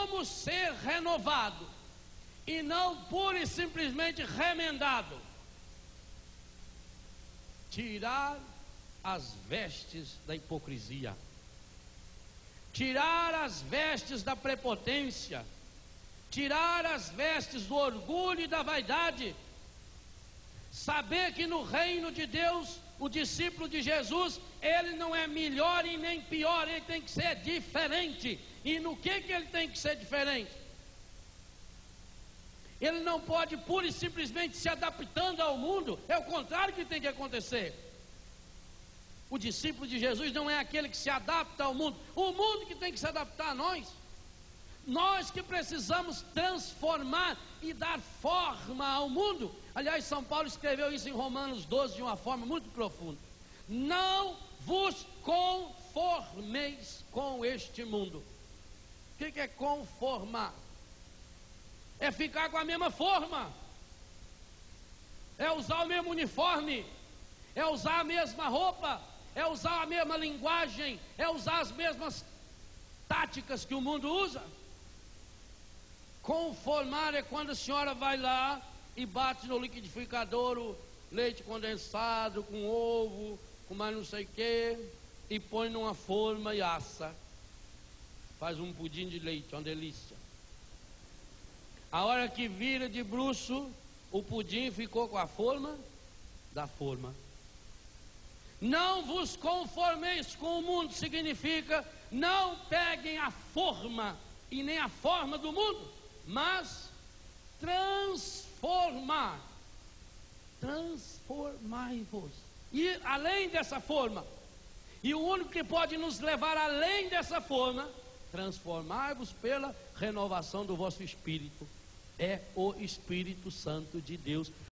como ser renovado e não pura e simplesmente remendado. Tirar as vestes da hipocrisia, tirar as vestes da prepotência, tirar as vestes do orgulho e da vaidade. Saber que no reino de Deus, o discípulo de Jesus, ele não é melhor e nem pior, ele tem que ser diferente. E no que ele tem que ser diferente? Ele não pode pura e simplesmente se adaptando ao mundo. É o contrário que tem que acontecer. O discípulo de Jesus não é aquele que se adapta ao mundo, o mundo que tem que se adaptar a nós. Nós que precisamos transformar e dar forma ao mundo. Aliás, São Paulo escreveu isso em Romanos 12 de uma forma muito profunda. Não vos conformeis com este mundo. O que é conformar? É ficar com a mesma forma, é usar o mesmo uniforme, é usar a mesma roupa, é usar a mesma linguagem, é usar as mesmas táticas que o mundo usa. Conformar é quando a senhora vai lá e bate no liquidificador o leite condensado com ovo, com mais não sei o que, e põe numa forma e assa. Faz um pudim de leite, uma delícia. A hora que vira de bruço, o pudim ficou com a forma da forma. Não vos conformeis com o mundo significa não peguem a forma e nem a forma do mundo, mas transformai-vos. E além dessa forma, e o único que pode nos levar além dessa forma, transformai-vos pela renovação do vosso espírito. É o Espírito Santo de Deus.